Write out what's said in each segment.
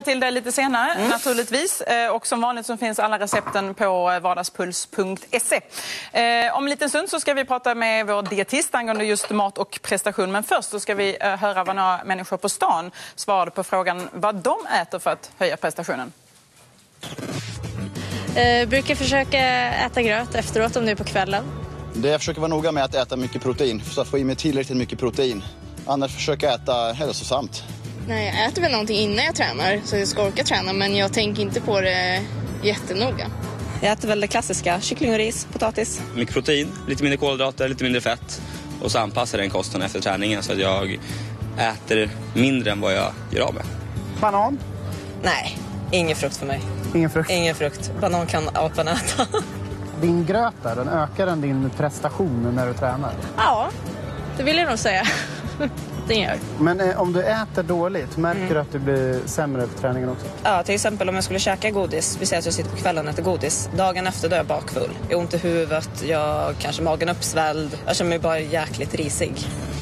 Till det lite senare, naturligtvis. Och som vanligt så finns alla recepten på vardagspuls.se. Om en liten stund så ska vi prata med vår dietist angående just mat och prestation. Men först så ska vi höra vad några människor på stan svarade på frågan vad de äter för att höja prestationen. Brukar försöka äta gröt efteråt om det är på kvällen. Jag försöker vara noga med att äta mycket protein så att få i mig tillräckligt mycket protein. Annars försöker jag äta hälsosamt. Nej, jag äter väl någonting innan jag tränar så jag ska orka träna, men jag tänker inte på det jättenoga. Jag äter väl det klassiska, kyckling och ris, potatis. Mycket protein, lite mindre kolhydrater, lite mindre fett. Och så anpassar den kosten efter träningen så att jag äter mindre än vad jag gör av med. Banan? Nej, ingen frukt för mig. Ingen frukt? Ingen frukt. Banan kan apan äta. Din gröt där, den ökar den din prestation när du tränar? Ja, det vill jag nog säga. Det gör. Men om du äter dåligt, märker du att du blir sämre på träningen också? Ja, till exempel om jag skulle käka godis. Vi säger att jag sitter på kvällen och äter godis. Dagen efter då är jag bakfull. Jag har ont i huvudet, jag kanske magen uppsvälld. Jag känner mig bara jäkligt risig.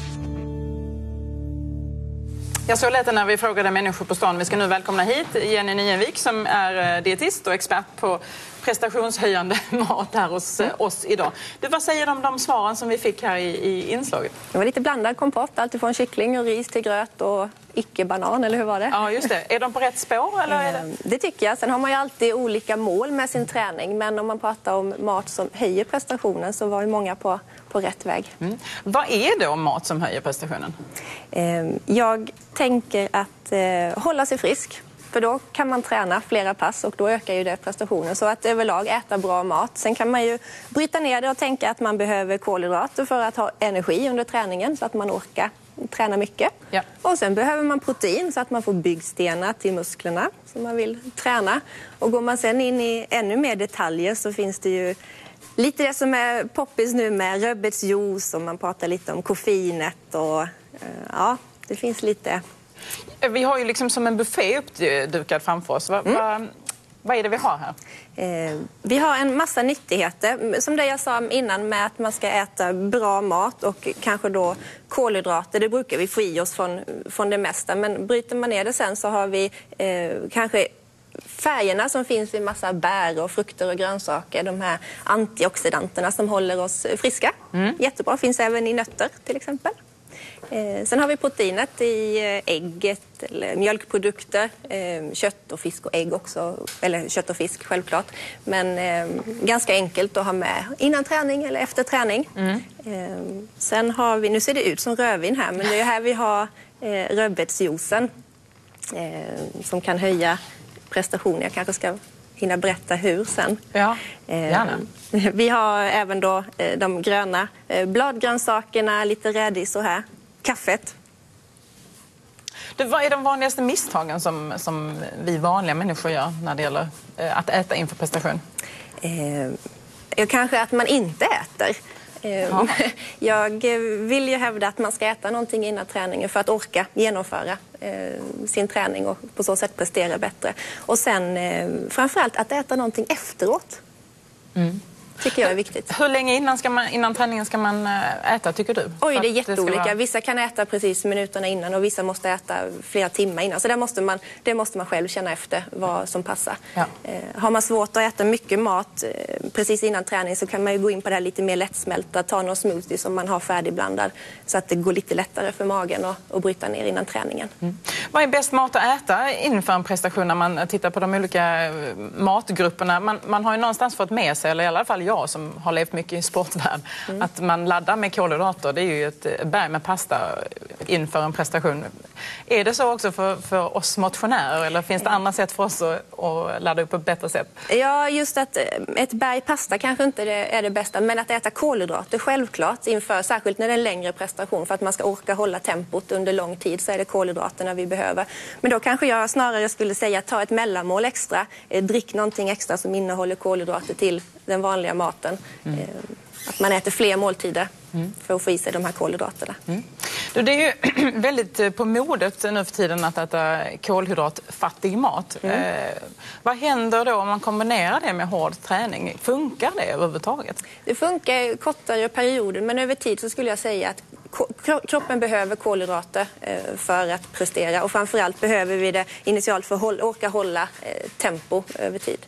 Jag så lät när vi frågade människor på stan. Vi ska nu välkomna hit Jenny Nienvik som är dietist och expert på prestationshöjande mat här hos oss idag. Vad säger de om de svaren som vi fick här i inslaget? Det var lite blandad kompott, allt från kyckling och ris till gröt och icke-banan, eller hur var det? Ja, just det. Är de på rätt spår? Eller är det? Det tycker jag. Sen har man ju alltid olika mål med sin träning, men om man pratar om mat som höjer prestationen så var ju många på rätt väg. Vad är det om mat som höjer prestationen? Jag tänker att hålla sig frisk. För då kan man träna flera pass och då ökar ju det prestationen. Så att överlag äta bra mat. Sen kan man ju bryta ner det och tänka att man behöver kolhydrater för att ha energi under träningen så att man orkar träna mycket. Ja. Och sen behöver man protein så att man får byggstenar till musklerna som man vill träna. Och går man sen in i ännu mer detaljer så finns det ju lite det som är poppis nu med rödbetsjuice och man pratar lite om koffeinet och ja, det finns lite. Vi har ju liksom som en buffé uppdukad framför oss. Vad är det vi har här? Vi har en massa nyttigheter. Som det jag sa innan med att man ska äta bra mat och kanske då kolhydrater. Det brukar vi få i oss från det mesta. Men bryter man ner det sen så har vi kanske färgerna som finns i massa bär och frukter och grönsaker. De här antioxidanterna som håller oss friska. Jättebra. Finns även i nötter till exempel. Sen har vi proteinet i ägget eller mjölkprodukter, kött och fisk och ägg också, eller kött och fisk självklart. Men ganska enkelt att ha med innan träning eller efter träning. Sen har vi, nu ser det ut som rödvin här, men det är här vi har rödbetsjuicen som kan höja prestationen. Jag kanske ska hinna berätta hur sen. Ja, gärna. Vi har även då de gröna bladgrönsakerna, lite rädis och här. Kaffet. Vad är de vanligaste misstagen som vi vanliga människor gör när det gäller att äta inför prestation? Kanske att man inte äter. Jag vill ju hävda att man ska äta någonting innan träningen för att orka genomföra sin träning och på så sätt prestera bättre. Och sen framförallt att äta någonting efteråt. Tycker jag är viktigt. Hur länge innan träningen ska man äta, tycker du? Oj, det är jätteolika. Vissa kan äta precis minuterna innan och vissa måste äta flera timmar innan. Så det måste man själv känna efter vad som passar. Ja. Har man svårt att äta mycket mat precis innan träning så kan man ju gå in på det här lite mer lättsmälta. Ta någon smoothie som man har färdigblandad så att det går lite lättare för magen att bryta ner innan träningen. Vad är bäst mat att äta inför en prestation när man tittar på de olika matgrupperna? Man har ju någonstans fått med sig, eller i alla fall jag som har levt mycket i sportvärld, att man laddar med kolhydrater. Det är ju ett berg med pasta inför en prestation. Är det så också för oss motionärer eller finns det andra sätt för oss att ladda upp på ett bättre sätt? Ja, just att ett berg pasta kanske inte är det bästa, men att äta kolhydrater självklart inför, särskilt när det är en längre prestation för att man ska orka hålla tempot under lång tid så är det kolhydraterna vi behöver. Men då kanske jag snarare skulle säga ta ett mellanmål extra, drick någonting extra som innehåller kolhydrater till den vanliga maten. Att man äter fler måltider för att få i sig de här kolhydraterna. Det är ju väldigt på modet nu för tiden att äta kolhydratfattig mat. Vad händer då om man kombinerar det med hård träning? Funkar det överhuvudtaget? Det funkar i kortare perioder, men över tid så skulle jag säga att Kroppen behöver kolhydrater för att prestera och framförallt behöver vi det initialt för att orka hålla tempo över tid.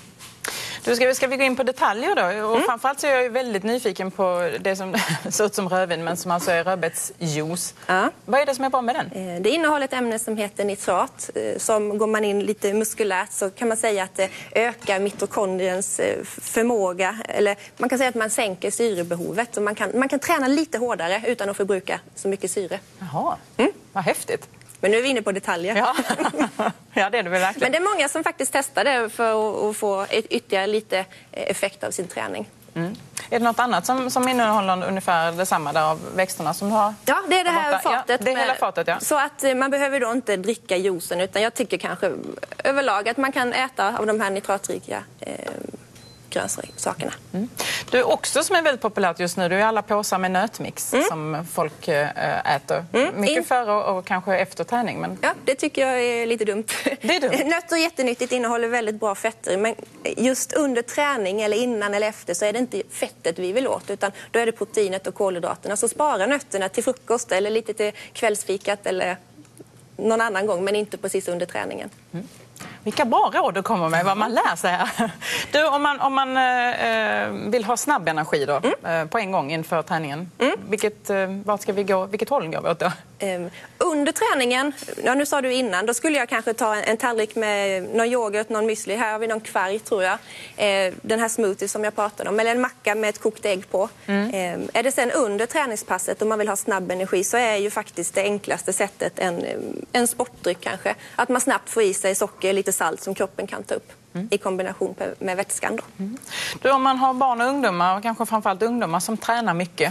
Ska vi gå in på detaljer då? Och framförallt så är jag ju väldigt nyfiken på det som ser ut som rödvin men som alltså är rödbetsjuice. Ja. Vad är det som är bra med den? Det innehåller ett ämne som heter nitrat. Som går man in lite muskulärt så kan man säga att det ökar mitokondriens förmåga. Eller man kan säga att man sänker syrebehovet. Så man kan träna lite hårdare utan att förbruka så mycket syre. Jaha, vad häftigt. Men nu är vi inne på detaljer. Ja, ja det är det väl verkligen. Men det är många som faktiskt testar det för att få ytterligare lite effekt av sin träning. Är det något annat som innehåller ungefär detsamma där av växterna som du har? Ja, det är det här fatet. Ja, det är hela fatet, ja. Så att man behöver då inte dricka juicen utan jag tycker kanske överlag att man kan äta av de här nitratrika grönsakerna. Du också som är väldigt populärt just nu, det är alla påsar med nötmix som folk äter. Mycket före och kanske efter träning. Men... Ja, det tycker jag är lite dumt. Det är dumt. Nötter är jättenyttigt, innehåller väldigt bra fetter. Men just under träning eller innan eller efter så är det inte fettet vi vill åt utan då är det proteinet och kolhydraterna. Så spara nötterna till frukost eller lite till kvällsfikat eller någon annan gång men inte precis under träningen. Vilka bra råd du kommer med, vad man lär sig här. Du, om man vill ha snabb energi då, på en gång inför träningen, vart ska vi gå, vilket håll går vi åt då? Under träningen, nu sa du innan, då skulle jag kanske ta en tallrik med någon yoghurt, någon müsli. Här har vi någon kvarg tror jag. Den här smoothie som jag pratade om, eller en macka med ett kokt ägg på. Är det sen under träningspasset om man vill ha snabb energi så är ju faktiskt det enklaste sättet en sportdryck kanske. Att man snabbt får i sig socker, lite salt som kroppen kan ta upp i kombination med vätskan då. Du, om man har barn och ungdomar och kanske framförallt ungdomar som tränar mycket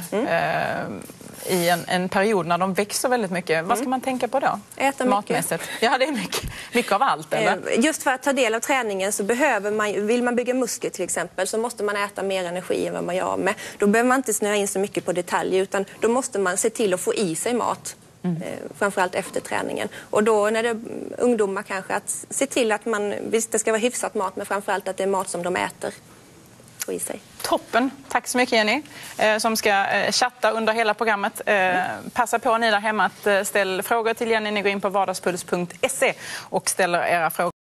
i en period när de växer väldigt mycket, vad ska man tänka på då? Äta matmässigt. Ja, det är mycket av allt, eller? Just för att ta del av träningen så vill man bygga muskler till exempel så måste man äta mer energi än vad man gör med. Då behöver man inte snöa in så mycket på detaljer utan då måste man se till att få i sig mat. Framförallt efter träningen. Och då när det är ungdomar kanske att se till att visst det ska vara hyfsat mat men framförallt att det är mat som de äter i sig. Toppen, tack så mycket Jenny som ska chatta under hela programmet. Passa på ni där hemma att ställa frågor till Jenny. Ni går in på vardagspuls.se och ställer era frågor.